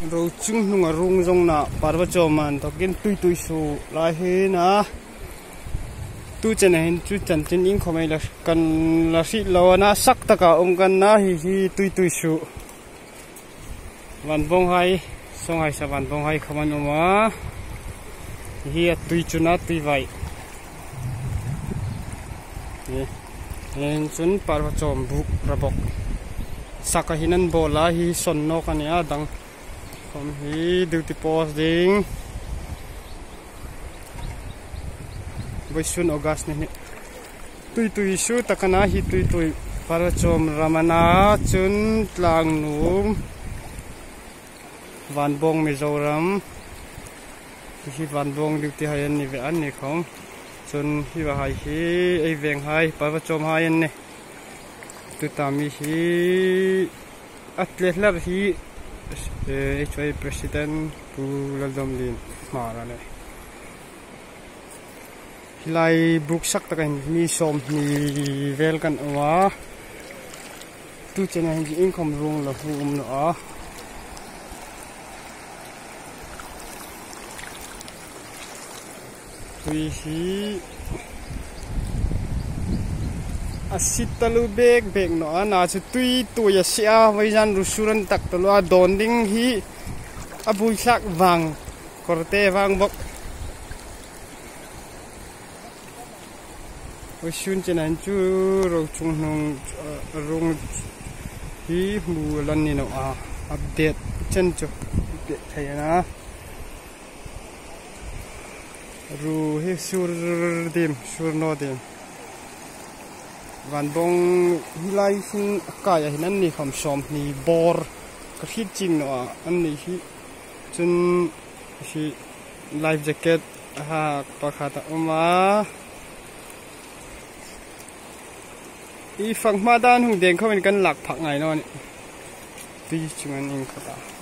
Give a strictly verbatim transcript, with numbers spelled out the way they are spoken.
rồi chung nung ở rung rong na parva choman to kin tui tui su lai he na tu chen hin chu chan chen in khomai la kan la si lo na sak ta ka om kan na hi hi tui tui su van bong hai song hai sa van bong hai khaman oma hi a tui chu na tui vai ni len chun parva chom buk rabok saka hinan bola hi son no kania dang kom hi duty post ding boisun august ni tui tui su takana hi tui tui parva chom ramana chun tlang num van bong mizoram hi van bong duty hayan ni ve an ni khom chun hi wa hai hi ei veng hai parva chom hai an ni tu tami hi atlet lab hi h y president pu laldomlin mara ne hilai buk sak ta kan mi som ni vel kan awa tu chena hi income rung la hu um no a wi hi asitalu bek bek no ana chu tui tuya sia waijan rusuran tak tolo a donding hi abui sak wang korte wang bok wisun chenan chu ro chung nong rong hi mu lan ni no a update chen chu update thayana ru he sur dim sur no dim van bong hilai sin kaya hinan ni khom som ni bor ka hit ching no an ni hi chun hi life jacket ha pakhata uma i phang ma dan hung deng khawen kan lak phak ngai no ni ti chungan ing khata